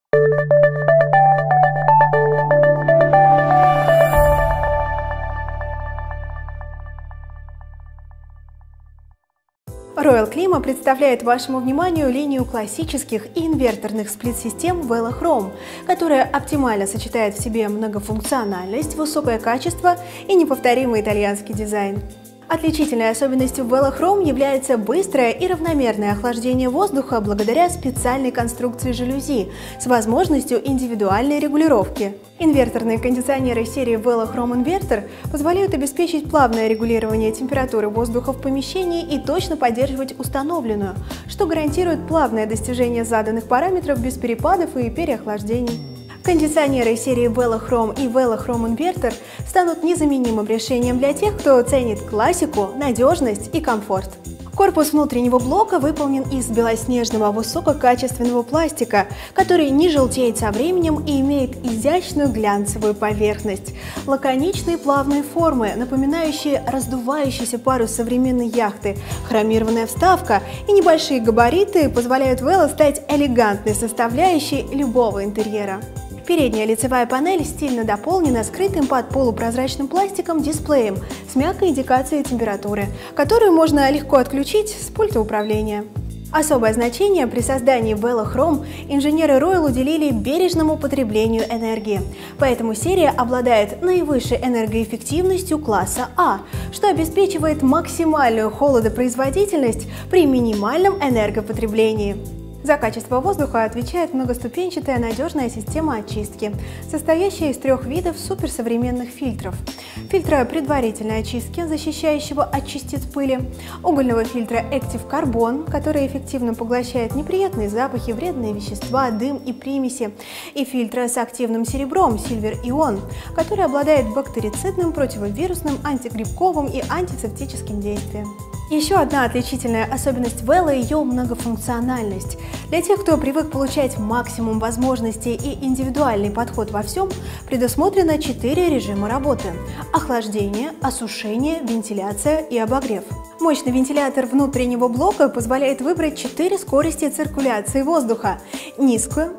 Royal Klima представляет вашему вниманию линию классических и инверторных сплит-систем Velochrome, которая оптимально сочетает в себе многофункциональность, высокое качество и неповторимый итальянский дизайн. Отличительной особенностью Velochrome является быстрое и равномерное охлаждение воздуха благодаря специальной конструкции жалюзи с возможностью индивидуальной регулировки. Инверторные кондиционеры серии Velochrome Inverter позволяют обеспечить плавное регулирование температуры воздуха в помещении и точно поддерживать установленную, что гарантирует плавное достижение заданных параметров без перепадов и переохлаждений. Кондиционеры серии Velochrome и Velochrome Inverter станут незаменимым решением для тех, кто ценит классику, надежность и комфорт. Корпус внутреннего блока выполнен из белоснежного высококачественного пластика, который не желтеет со временем и имеет изящную глянцевую поверхность. Лаконичные плавные формы, напоминающие раздувающийся парус современной яхты, хромированная вставка и небольшие габариты позволяют Velo стать элегантной составляющей любого интерьера. Передняя лицевая панель стильно дополнена скрытым под полупрозрачным пластиком дисплеем с мягкой индикацией температуры, которую можно легко отключить с пульта управления. Особое значение при создании Velochrome инженеры Royal уделили бережному потреблению энергии, поэтому серия обладает наивысшей энергоэффективностью класса А, что обеспечивает максимальную холодопроизводительность при минимальном энергопотреблении. За качество воздуха отвечает многоступенчатая надежная система очистки, состоящая из 3 видов суперсовременных фильтров. Фильтра предварительной очистки, защищающего от частиц пыли, угольного фильтра Active Carbon, который эффективно поглощает неприятные запахи, вредные вещества, дым и примеси, и фильтра с активным серебром Silver Ion, который обладает бактерицидным, противовирусным, антигрибковым и антисептическим действием. Еще одна отличительная особенность Velo – ее многофункциональность. Для тех, кто привык получать максимум возможностей и индивидуальный подход во всем, предусмотрено 4 режима работы – охлаждение, осушение, вентиляция и обогрев. Мощный вентилятор внутреннего блока позволяет выбрать 4 скорости циркуляции воздуха – низкую,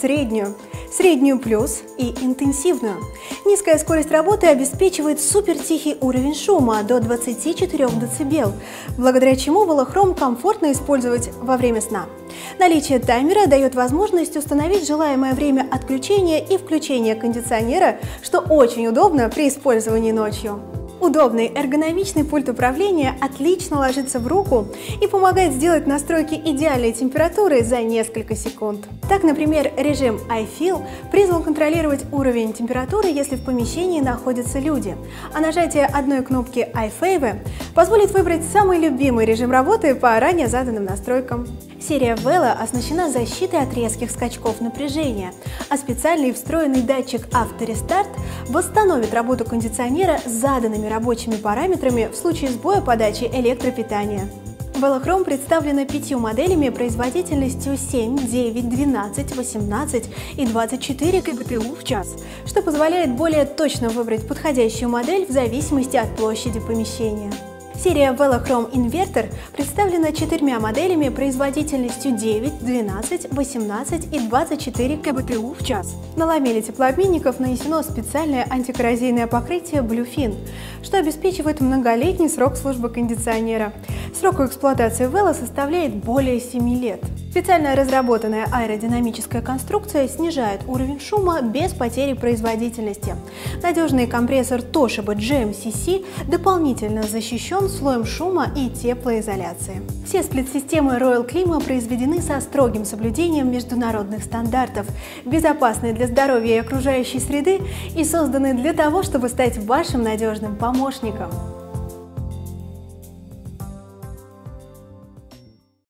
среднюю плюс и интенсивную. Низкая скорость работы обеспечивает супертихий уровень шума до 24 дБ, благодаря чему Velochrome комфортно использовать во время сна. Наличие таймера дает возможность установить желаемое время отключения и включения кондиционера, что очень удобно при использовании ночью. Удобный эргономичный пульт управления отлично ложится в руку и помогает сделать настройки идеальной температуры за несколько секунд. Так, например, режим iFeel призван контролировать уровень температуры, если в помещении находятся люди, а нажатие одной кнопки iFavor позволит выбрать самый любимый режим работы по ранее заданным настройкам. Серия Velo оснащена защитой от резких скачков напряжения, а специальный встроенный датчик авторестарт восстановит работу кондиционера с заданными рабочими параметрами в случае сбоя подачи электропитания. Velochrome представлена 5 моделями производительностью 7, 9, 12, 18 и 24 КБТУ в час, что позволяет более точно выбрать подходящую модель в зависимости от площади помещения. Серия Velochrome Inverter представлена 4 моделями производительностью 9, 12, 18 и 24 КБТУ в час. На ламели теплообменников нанесено специальное антикоррозийное покрытие Bluefin, что обеспечивает многолетний срок службы кондиционера. Срок эксплуатации Velo составляет более 7 лет. Специально разработанная аэродинамическая конструкция снижает уровень шума без потери производительности. Надежный компрессор Toshiba GMCC дополнительно защищен слоем шума и теплоизоляции. Все сплит-системы Royal Klima произведены со строгим соблюдением международных стандартов, безопасны для здоровья и окружающей среды и созданы для того, чтобы стать вашим надежным помощником.